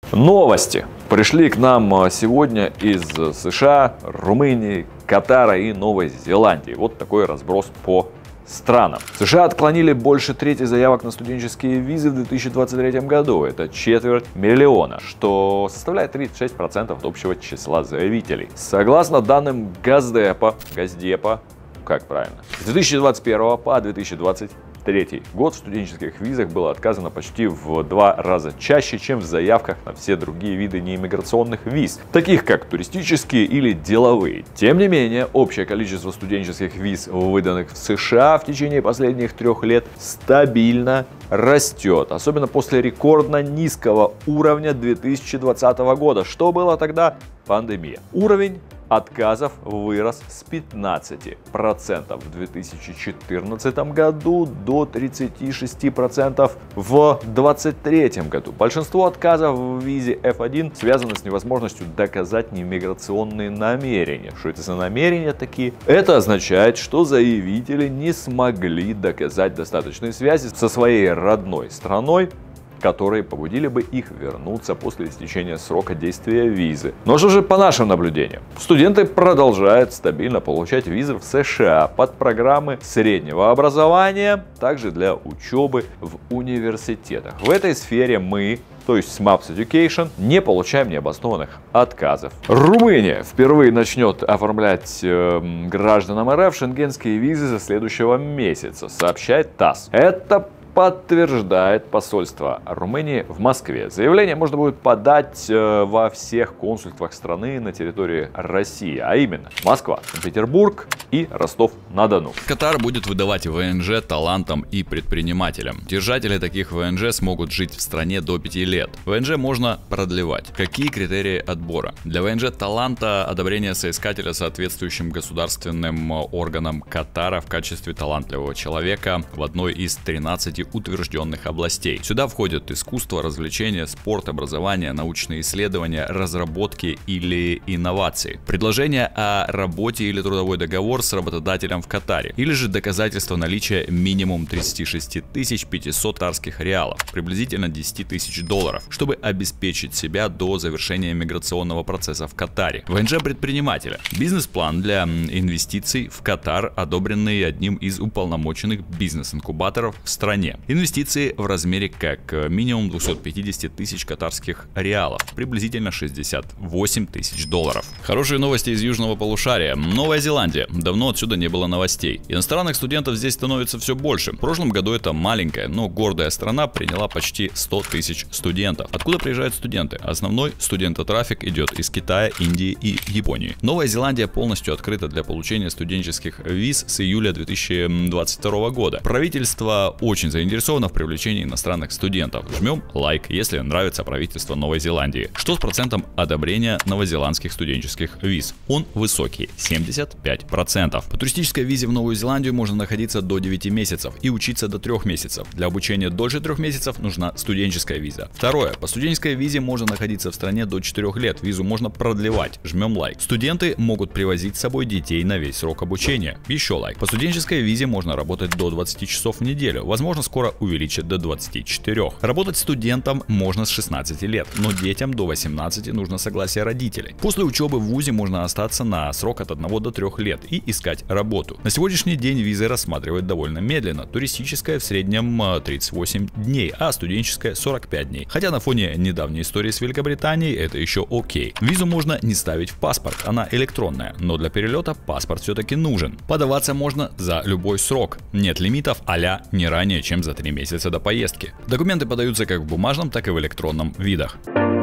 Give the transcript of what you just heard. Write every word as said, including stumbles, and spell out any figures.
Новости пришли к нам сегодня из США, Румынии, Катара и Новой Зеландии. Вот такой разброс по странам. США отклонили больше трети заявок на студенческие визы в две тысячи двадцать третьем году. Это четверть миллиона, что составляет тридцать шесть процентов от общего числа заявителей. Согласно данным Газдепа, Газдепа, как правильно, с две тысячи двадцать первого по две тысячи двадцать третий год в студенческих визах было отказано почти в два раза чаще, чем в заявках на все другие виды неиммиграционных виз, таких как туристические или деловые. Тем не менее, общее количество студенческих виз, выданных в США в течение последних трех лет, стабильно растет, особенно после рекордно низкого уровня две тысячи двадцатого года. Что было тогда? Пандемия. Уровень отказов вырос с пятнадцати процентов в две тысячи четырнадцатом году до тридцати шести процентов в две тысячи двадцать третьем году. Большинство отказов в визе эф один связано с невозможностью доказать неиммиграционные намерения. Что это за намерения такие? Это означает, что заявители не смогли доказать достаточной связи со своей родной страной, которые побудили бы их вернуться после истечения срока действия визы. Но что же по нашим наблюдениям? Студенты продолжают стабильно получать визы в США под программы среднего образования, также для учебы в университетах. В этой сфере мы, то есть смапс Education, не получаем необоснованных отказов. Румыния впервые начнет оформлять э, гражданам эр эф шенгенские визы со следующего месяца, сообщает ТАСС. Это подтверждает посольство Румынии в Москве. Заявление можно будет подать э, во всех консульствах страны на территории России, а именно Москва, Санкт-Петербург и Ростов-на-Дону. Катар будет выдавать вэ эн жэ талантам и предпринимателям. Держатели таких вэ эн жэ смогут жить в стране до пяти лет. вэ эн жэ можно продлевать. Какие критерии отбора? Для вэ эн жэ таланта одобрение соискателя соответствующим государственным органам Катара в качестве талантливого человека в одной из тринадцати утвержденных областей. Сюда входят искусство, развлечения, спорт, образование, научные исследования, разработки или инновации. Предложение о работе или трудовой договор с работодателем в Катаре. Или же доказательство наличия минимум тридцати шести тысяч пятисот катарских реалов, приблизительно десяти тысяч долларов, чтобы обеспечить себя до завершения миграционного процесса в Катаре. вэ эн жэ предпринимателя. Бизнес-план для инвестиций в Катар, одобренный одним из уполномоченных бизнес-инкубаторов в стране. Инвестиции в размере как минимум двухсот пятидесяти тысяч катарских реалов, приблизительно шестьдесят восемь тысяч долларов. Хорошие новости из южного полушария. Новая Зеландия. Давно отсюда не было новостей. Иностранных студентов здесь становится все больше. В прошлом году эта маленькая, но гордая страна приняла почти сто тысяч студентов. Откуда приезжают студенты? Основной студентотрафик идет из Китая, Индии и Японии. Новая Зеландия полностью открыта для получения студенческих виз с июля две тысячи двадцать второго года. Правительство очень заинтересовано заинтересована в привлечении иностранных студентов. Жмем лайк, если нравится правительство Новой Зеландии. Что с процентом одобрения новозеландских студенческих виз? Он высокий, семьдесят пять процентов. По туристической визе в Новую Зеландию можно находиться до девяти месяцев и учиться до трёх месяцев. Для обучения дольше трех месяцев нужна студенческая виза. Второе. По студенческой визе можно находиться в стране до четырёх лет. Визу можно продлевать. Жмем лайк. Студенты могут привозить с собой детей на весь срок обучения. Еще лайк. По студенческой визе можно работать до двадцати часов в неделю. Возможно, скоро увеличат до двадцати четырёх. Работать студентам можно с шестнадцати лет, но детям до восемнадцати нужно согласие родителей. После учебы в вузе можно остаться на срок от одного до трёх лет и искать работу. На сегодняшний день визы рассматривают довольно медленно. Туристическая в среднем тридцать восемь дней, а студенческая сорок пять дней. Хотя на фоне недавней истории с Великобританией это еще окей. Визу можно не ставить в паспорт, она электронная, но для перелета паспорт все-таки нужен. Подаваться можно за любой срок. Нет лимитов а-ля не ранее, чем за три месяца до поездки. Документы подаются как в бумажном, так и в электронном видах.